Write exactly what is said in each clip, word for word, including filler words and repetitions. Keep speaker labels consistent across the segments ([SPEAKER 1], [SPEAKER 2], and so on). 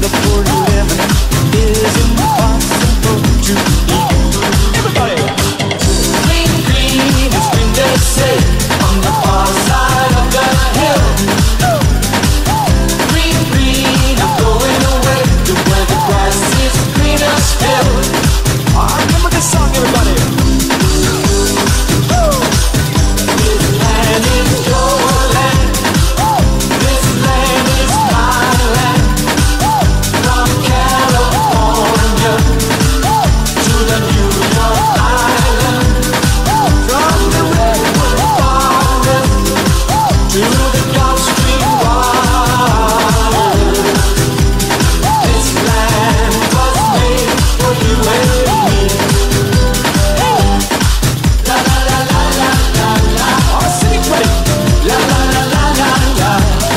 [SPEAKER 1] for living is impossible to eat. Everybody! Green, green is green, they say, on the far side of the hill. Green, green, I'm going away to where the grass is greener still. I remember this song, everybody. This land is your land. This land is my land. From California to the New York Island. From the redwood forest to the Gulf Stream water. This land was made for you and me. La la la la la la la. Oh, sing it right. La la la la la la.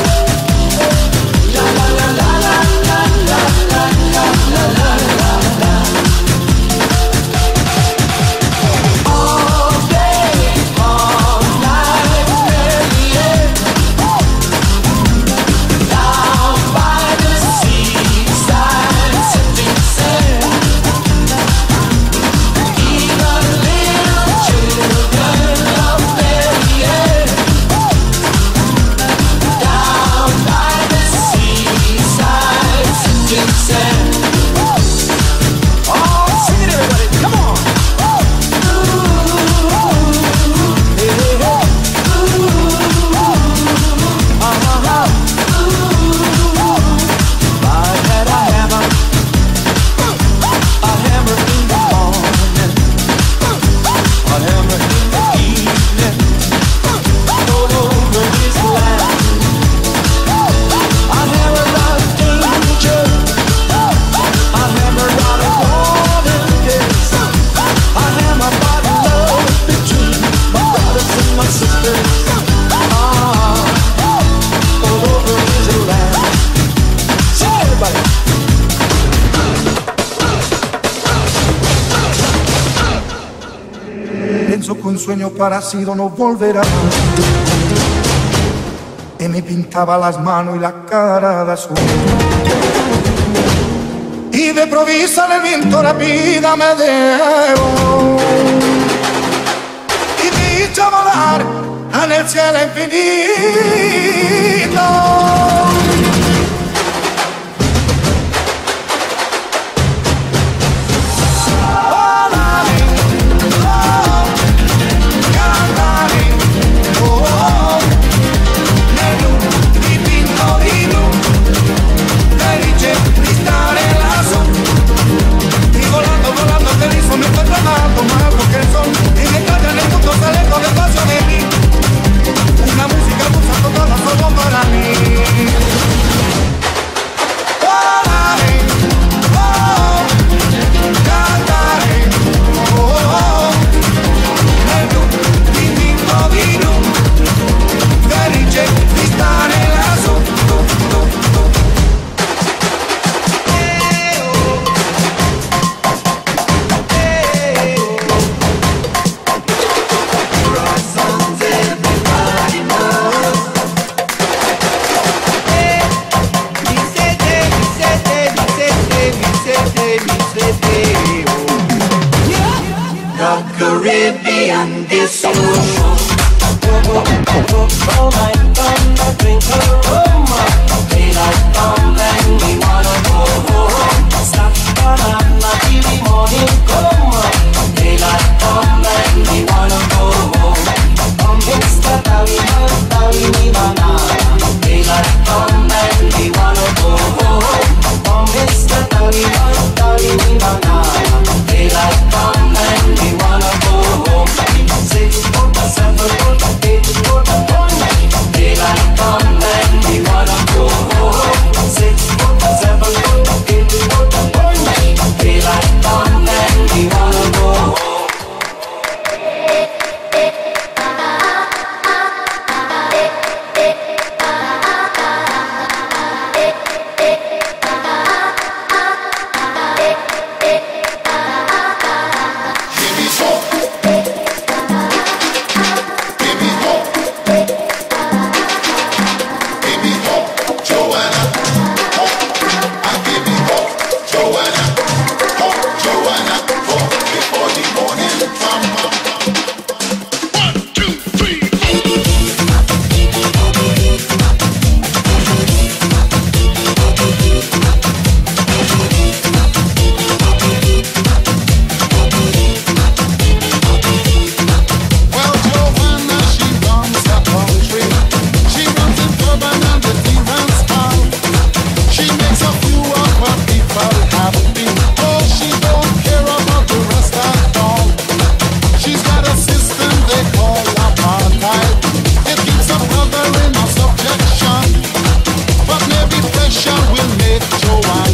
[SPEAKER 1] La la la la la la la la la la la la. All day, all night, yeah. Down by the seaside, sifting sand. Even little children love their yeah. Down by the seaside, sifting sand. Oh, sing it, everybody! Come on! I had a hammer, a hammer in the morning, a hammer in the evening, all over this land. A hammer out of danger, a hammer out of golden days, a hammer about love between my brothers and my sisters. Ah, all over this land. Sing it, everybody.
[SPEAKER 2] Penso che un sogno parecido no volverá más. Y me pintaba las manos y la cara de azul. Y de provisa el viento la vida me dejó. Y me hizo volar en el cielo infinito. Me estoy tramando más porque el sol y me calla en el mundo sale con el paso de mí. Una música dulce toda solo para mí. Para mí, oh, cantaré, oh, oh, nel blu, dipinto di blu, felice di stare lassù. Caribbean disco. All night long, I drink a rum. Daylight come and we wanna go home. Stop banana till the morning come. Daylight come and we wanna go home. Come Mister Tallyman, tally me banana. Daylight come and we wanna go home. Come Mister Tallyman, tally me banana. Daylight come and we wanna go home. Six foot, seven foot, eight foot, one. Daylight come and we wanna go home.
[SPEAKER 3] get your